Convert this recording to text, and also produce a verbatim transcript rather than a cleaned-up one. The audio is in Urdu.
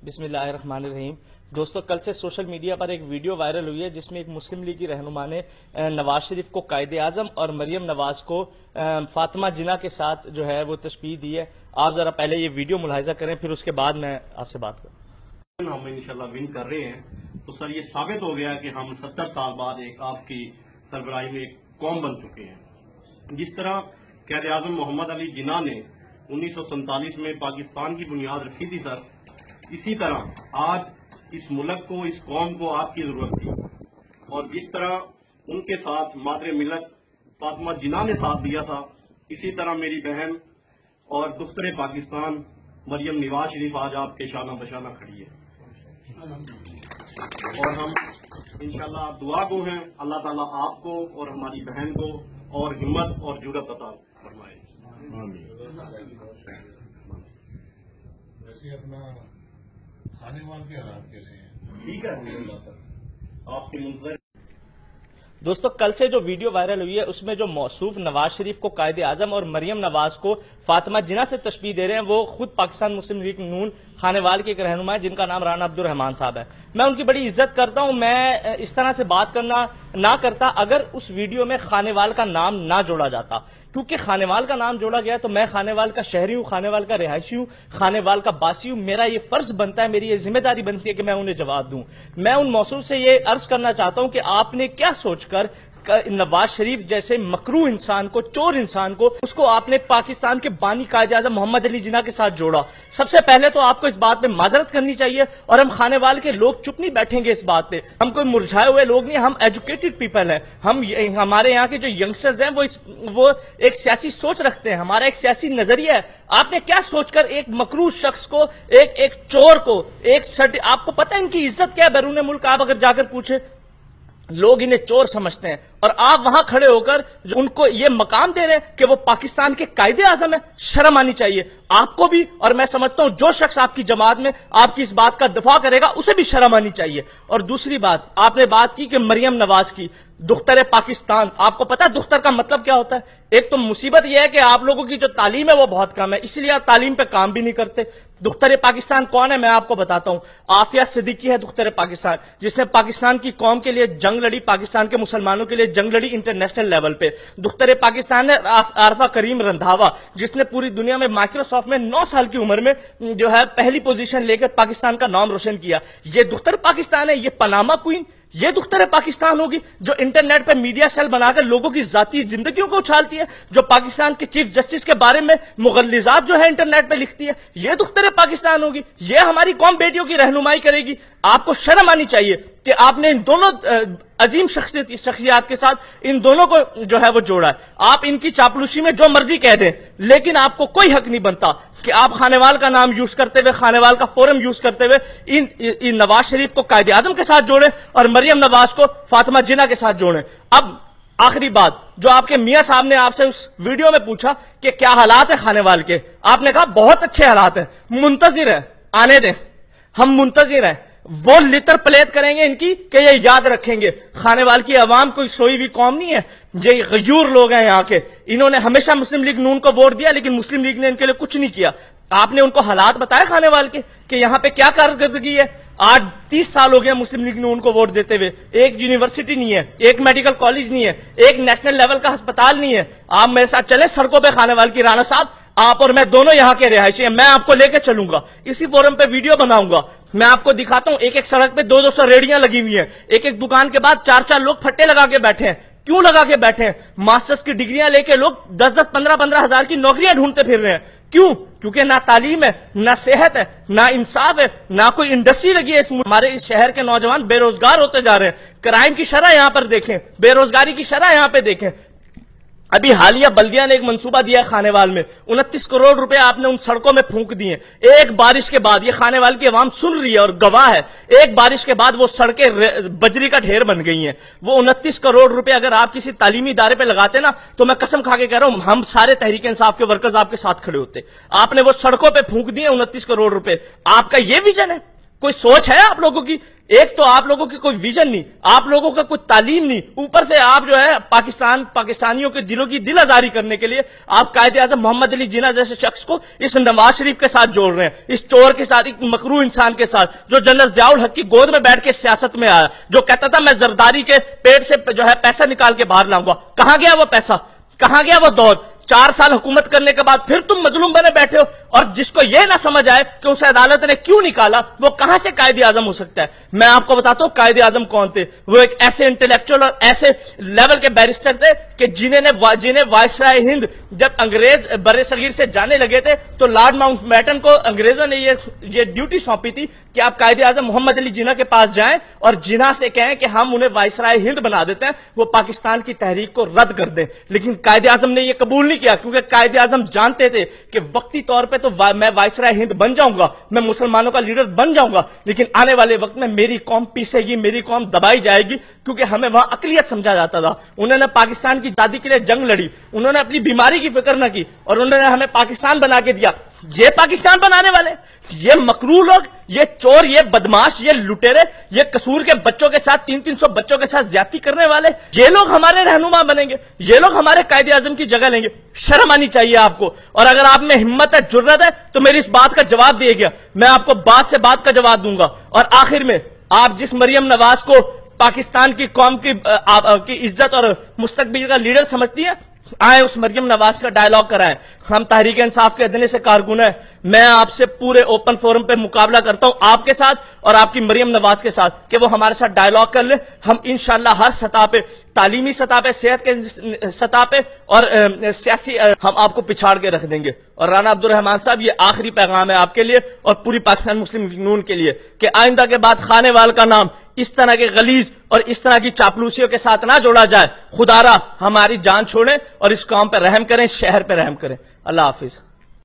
بسم اللہ الرحمن الرحیم۔ دوستو، کل سے سوشل میڈیا پر ایک ویڈیو وائرل ہوئی ہے جس میں ایک مسلم لیگ کی رہنما نے نواز شریف کو قائد اعظم اور مریم نواز کو فاطمہ جناح کے ساتھ جو ہے وہ تشبیہ دی ہے۔ آپ ذرا پہلے یہ ویڈیو ملاحظہ کریں، پھر اس کے بعد میں آپ سے بات کروں۔ ہم انشاءاللہ ون کر رہے ہیں تو سر یہ ثابت ہو گیا کہ ہم ستر سال بعد ایک آپ کی سربراہی میں ایک قوم بن چکے ہیں۔ جس طرح قائد اعظم محمد علی جناح نے انیس سو سینتالیس میں پاکستان کی بنیاد رکھی تھی سر، اسی طرح آج اس ملک کو، اس قوم کو آپ کی ضرورت تھی، اور جس طرح ان کے ساتھ مادر ملت فاطمہ جناح نے ساتھ دیا تھا، اسی طرح میری بہن اور دختر پاکستان مریم نواز شریف آج آپ کے شانہ بشانہ کھڑی ہے، اور ہم انشاءاللہ دعا گو ہیں اللہ تعالیٰ آپ کو اور ہماری بہن کو اور ہمت اور جرأت عطا فرمائے۔ ویسے اپنا کھانے وال کے حالات کیسے ہیں؟ ٹھیک ہے الحمدللہ سر، آپ کی منتظر۔ دوستو، کل سے جو ویڈیو وائرل ہوئی ہے اس میں جو موصوف نواز شریف کو قائد اعظم اور مریم نواز کو فاطمہ جناح سے تشبیہ دے رہے ہیں، وہ خود پاکستان مسلم لیگ نون خانے وال کے ایک رہنما ہے جن کا نام رانا عبد الرحمان صاحب ہے۔ میں ان کی بڑی عزت کرتا ہوں، میں اس طرح سے بات کرنا نہ کرتا اگر اس ویڈیو میں خانے وال کا نام نہ جوڑا جاتا، کیونکہ خانے وال کا نام جوڑا گیا تو میں خانے وال کا شہری ہوں، خانے وال کا رہائشی ہوں، خانے وال کا باسی ہوں، میرا یہ فرض بنتا ہے، میری یہ ذمہ داری بنتی ہے کہ میں انہیں جواب دوں۔ میں ان موصوف سے یہ عرض کرنا چاہتا ہوں کہ آپ نے کیا سوچ کر نواز شریف جیسے مکروہ انسان کو، چور انسان کو، اس کو آپ نے پاکستان کے بانی قائد اعظم محمد علی جناح کے ساتھ جوڑا؟ سب سے پہلے تو آپ کو اس بات پہ معذرت کرنی چاہیے، اور ہم خانے وال کے لوگ چپ نہیں بیٹھیں گے اس بات پہ۔ ہم کوئی مرجھائے ہوئے لوگ نہیں، ہم ایجوکیٹڈ پیپل ہیں، ہم ہمارے یہاں کے جو ینگسٹرز ہیں وہ وہ ایک سیاسی سوچ رکھتے ہیں، ہمارا ایک سیاسی نظریہ ہے۔ آپ نے کیا سوچ کر ایک مکروہ شخص کو، ایک ایک چور کو، ایک آپ کو پتہ ہے ان کی عزت کیا ہے بیرون ملک؟ آپ اگر جا کر پوچھیں، لوگ انہیں چور سمجھتے ہیں، اور آپ وہاں کھڑے ہو کر ان کو یہ مقام دے رہے ہیں کہ وہ پاکستان کے قائد اعظم ہیں۔ شرم آنی چاہیے آپ کو بھی، اور میں سمجھتا ہوں جو شخص آپ کی جماعت میں آپ کی اس بات کا دفاع کرے گا اسے بھی شرم آنی چاہیے۔ اور دوسری بات، آپ نے بات کی کہ مریم نواز کی دختر پاکستان، آپ کو پتا دختر کا مطلب کیا ہوتا ہے؟ ایک تو مصیبت یہ ہے کہ آپ لوگوں کی جو تعلیم ہے وہ بہت کم ہے، اس لیے آپ تعلیم پہ کام بھی نہیں کرتے۔ دختر پاکستان کون ہے؟ میں آپ کو بتاتا ہوں، عافیہ صدیقی ہے دختر پاکستان، جس نے پاکستان کی قوم کے لیے جنگ لڑی، پاکستان کے مسلمانوں کے لیے جنگ لڑی انٹرنیشنل لیول پہ۔ دختر پاکستان ہے عارفہ کریم رندھاوا، جس نے پوری دنیا میں مائکروسافٹ میں نو سال کی عمر میں جو ہے پہلی پوزیشن لے کر پاکستان کا نام روشن کیا۔ یہ دختر پاکستان ہے؟ یہ پاناما کوئین یہ دختر پاکستان ہوگی جو انٹرنیٹ پہ میڈیا سیل بنا کر لوگوں کی ذاتی زندگیوں کو اچھالتی ہے، جو پاکستان کے چیف جسٹس کے بارے میں مغلظات جو ہے انٹرنیٹ پہ لکھتی ہے؟ یہ دختر پاکستان ہوگی؟ یہ ہماری قوم بیٹیوں کی رہنمائی کرے گی؟ آپ کو شرم آنی چاہیے کہ آپ نے ان دونوں عظیم شخصیات کے ساتھ ان دونوں کو جو ہے وہ جوڑا ہے۔ آپ ان کی چاپلوسی میں جو مرضی کہہ دیں، لیکن آپ کو کوئی حق نہیں بنتا کہ آپ خانے وال کا نام یوز کرتے ہوئے، خانے وال کا فورم یوز کرتے ہوئے ان, ان نواز شریف کو قائد اعظم کے ساتھ جوڑیں اور مریم نواز کو فاطمہ جناح کے ساتھ جوڑیں۔ اب آخری بات، جو آپ کے میاں صاحب نے آپ سے اس ویڈیو میں پوچھا کہ کیا حالات ہیں خانے وال کے، آپ نے کہا بہت اچھے حالات ہیں، منتظر ہیں، آنے دیں، ہم منتظر ہیں۔ وہ لتر پلیت کریں گے ان کی کہ یہ یاد رکھیں گے خانے وال کی عوام کوئی سوئی ہوئی قوم نہیں ہے، یہ غیور لوگ ہیں یہاں کے، انہوں نے ہمیشہ مسلم لیگ نون کو ووٹ دیا لیکن مسلم لیگ نے ان کے لیے کچھ نہیں کیا۔ آپ نے ان کو حالات بتائے خانے وال کے کہ یہاں پہ کیا کارکردگی ہے؟ آج تیس سال ہو گیا مسلم لیگ نون کو ووٹ دیتے ہوئے، ایک یونیورسٹی نہیں ہے، ایک میڈیکل کالج نہیں ہے، ایک نیشنل لیول کا ہسپتال نہیں ہے۔ آپ میرے ساتھ چلیں سڑکوں پہ خانے وال کی، رانا صاحب آپ اور میں دونوں یہاں کے رہائشی ہیں، میں آپ کو لے کے چلوں گا، اسی فورم پہ ویڈیو بناؤں گا، میں آپ کو دکھاتا ہوں ایک ایک سڑک پہ دو دو سو ریڑیاں لگی ہوئی ہیں، ایک ایک دکان کے بعد چار چار لوگ پھٹے لگا کے بیٹھے ہیں۔ کیوں لگا کے بیٹھے ہیں؟ ماسٹرز کی ڈگریاں لے کے لوگ دس دس پندرہ پندرہ ہزار کی نوکریاں ڈھونڈتے پھر رہے ہیں۔ کیوں؟ کیونکہ نہ تعلیم ہے، نہ صحت ہے، نہ انصاف ہے، نہ کوئی انڈسٹری لگی ہے۔ ہمارے اس شہر کے نوجوان بے روزگار ہوتے جا رہے ہیں، کرائم کی شرح یہاں پر دیکھیں، بے روزگاری کی شرح یہاں پہ دیکھیں۔ ابھی حالیہ بلدیہ نے ایک منصوبہ دیا ہے خانے وال میں، انتیس کروڑ روپے آپ نے ان سڑکوں میں پھونک دیے۔ ایک بارش کے بعد، یہ خانے وال کی عوام سن رہی ہے اور گواہ ہے، ایک بارش کے بعد وہ سڑکیں بجری کا ڈھیر بن گئی ہیں۔ وہ انتیس کروڑ روپے اگر آپ کسی تعلیمی ادارے پہ لگاتے نا تو میں قسم کھا کے کہہ رہا ہوں ہم سارے تحریک انصاف کے ورکرز آپ کے ساتھ کھڑے ہوتے۔ آپ نے وہ سڑکوں پہ پھونک دیے انتیس کروڑ روپے، آپ کا یہ ویژن ہے؟ کوئی سوچ ہے آپ لوگوں کی؟ ایک تو آپ لوگوں کی کوئی ویژن نہیں، آپ لوگوں کا کوئی تعلیم نہیں، اوپر سے آپ جو ہے پاکستان پاکستانیوں کے دلوں کی دل آزاری کرنے کے لیے آپ قائد اعظم محمد علی جناح جیسے شخص کو اس نواز شریف کے ساتھ جوڑ رہے ہیں، اس چور کے ساتھ، ایک مکروہ انسان کے ساتھ جو جنرل ضیاء الحق کی گود میں بیٹھ کے سیاست میں آیا، جو کہتا تھا میں زرداری کے پیٹ سے جو ہے پیسہ نکال کے باہر لاؤں گا۔ کہاں گیا وہ پیسہ؟ کہاں گیا وہ دور؟ چار سال حکومت کرنے کے بعد پھر تم مظلوم بنے بیٹھے ہو، اور جس کو یہ نہ سمجھ آئے کہ اسے عدالت نے کیوں نکالا وہ کہاں سے قائد اعظم ہو سکتا ہے۔ میں آپ کو بتاتا ہوں قائد اعظم کون تھے۔ وہ ایک ایسے انٹلیکچوئل اور ایسے لیول کے بیرسٹر تھے کہ جنہیں نے جنہیں وائسرائے ہند جب انگریز بر صغیر سے جانے لگے تھے تو لارڈ ماؤنٹ بیٹن کو انگریزوں نے یہ یہ ڈیوٹی سونپی تھی کہ آپ قائد اعظم محمد علی جناح کے پاس جائیں اور جناح سے کہیں کہ ہم انہیں وائسرائے ہند بنا دیتے ہیں، وہ پاکستان کی تحریک کو رد کر دیں۔ لیکن قائد اعظم نے یہ قبول نہیں کیا، کیونکہ قائد اعظم جانتے تھے کہ وقتی طور پہ تو میں وائسرائے ہند بن جاؤں گا، میں مسلمانوں کا لیڈر بن جاؤں گا، لیکن آنے والے وقت میں میری قوم پیسے گی، میری قوم دبائی جائے گی، کیونکہ ہمیں وہاں اقلیت سمجھا جاتا تھا۔ انہوں نے پاکستان کی آزادی کے لیے جنگ لڑی، انہوں نے اپنی بیماری کی فکر نہ کی، اور انہوں نے ہمیں پاکستان بنا کے دیا۔ یہ پاکستان بنانے والے، یہ مکروہ لوگ، یہ چور، یہ بدماش، یہ لٹیرے، یہ قصور کے بچوں کے ساتھ تین تین سو بچوں کے ساتھ زیادتی کرنے والے، یہ لوگ ہمارے رہنما بنیں گے، یہ لوگ ہمارے قائد اعظم کی جگہ لیں گے۔ شرم آنی چاہیے آپ کو، اور اگر آپ میں ہمت ہے، جرت ہے، تو میری اس بات کا جواب دیے گیا، میں آپ کو بات سے بات کا جواب دوں گا۔ اور آخر میں آپ جس مریم نواز کو پاکستان کی قوم کی کی عزت اور مستقبل کا لیڈر سمجھتی ہے، آئیں اس مریم نواز کا ڈائلاگ کرائیں۔ ہم تحریک انصاف کے ادنے سے کارکن ہیں، میں آپ سے پورے اوپن فورم پہ مقابلہ کرتا ہوں، آپ کے ساتھ اور آپ کی مریم نواز کے ساتھ، کہ وہ ہمارے ساتھ ڈائلاگ کر لیں۔ ہم انشاءاللہ ہر سطح پہ، تعلیمی سطح پہ، صحت کے سطح پہ اور سیاسی، ہم آپ کو پچھاڑ کے رکھ دیں گے۔ اور رانا عبدالرحمان صاحب، یہ آخری پیغام ہے آپ کے لیے اور پوری پاکستان مسلم لیگ نون کے لیے کہ آئندہ کے بعد خانے وال کا نام اس طرح کے غلیظ اور اس طرح کی چاپلوسیوں کے ساتھ نہ جوڑا جائے۔ خدا را ہماری جان چھوڑیں اور اس قوم پہ رحم کریں، شہر پہ رحم کریں۔ اللہ حافظ۔